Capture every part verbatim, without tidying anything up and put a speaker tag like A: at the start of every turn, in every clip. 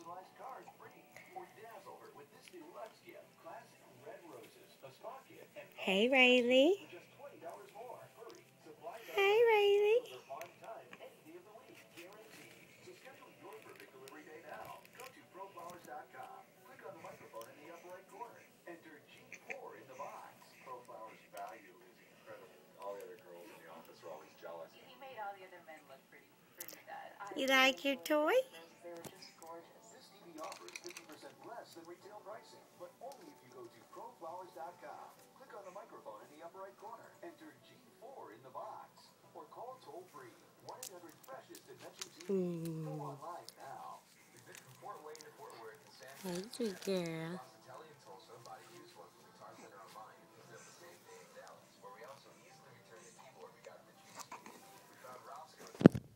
A: personalized card free. Or dazzle her with this deluxe gift. Classic red roses, a spa kit, and
B: Hey, Raeli.
A: for just twenty dollars more. Hurry. Supplies are
B: Hey, Raeli.
A: on time any day of the week. Guaranteed. So schedule your perfect delivery day now. Go to pro flowers dot com. Click on the microphone in the upper right corner. Enter G four in the box. ProFlowers value is incredible. All the other girls in the office are always jealous.
C: He made all the other men look pretty, pretty bad. I
B: You like your toy?
C: They were just gorgeous.
A: This T V offers fifty percent less than retail pricing, but only if you go to pro flowers dot com. Click on the microphone in the upper right corner. Enter G four in the box. Or call toll free one eight hundred freshest at Metro T V.
B: Mm.
A: Go online now. Visit Fort Wayne to Fort Worth and San
B: Hey, sweet girl.
A: Hospitality in Tulsa, body use one from the Guitar Center online. Visit the same day in Dallas, where we also easily return the keyboard we got in the G C. We found Roscoe.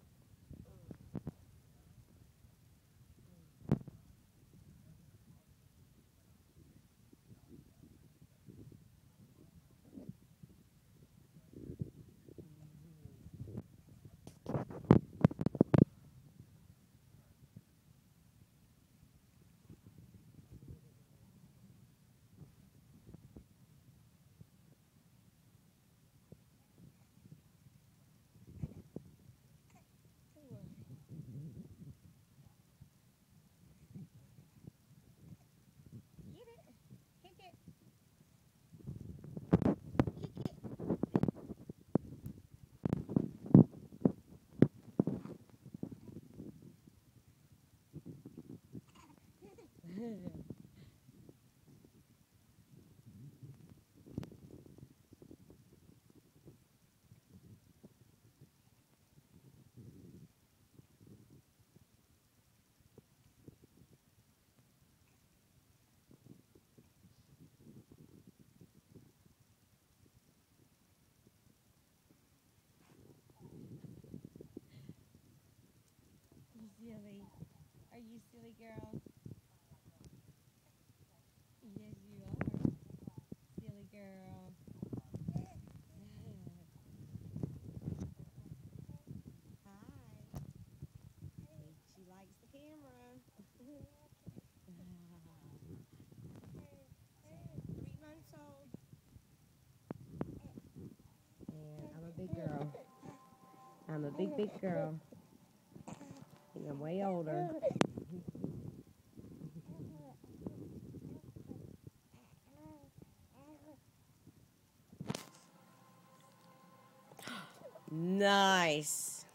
B: You silly. Are you silly girl? Yes, you are. Silly girl. Hi. She likes the camera. Three months old. And I'm a big girl. I'm a big, big girl. I think I'm way older. Nice.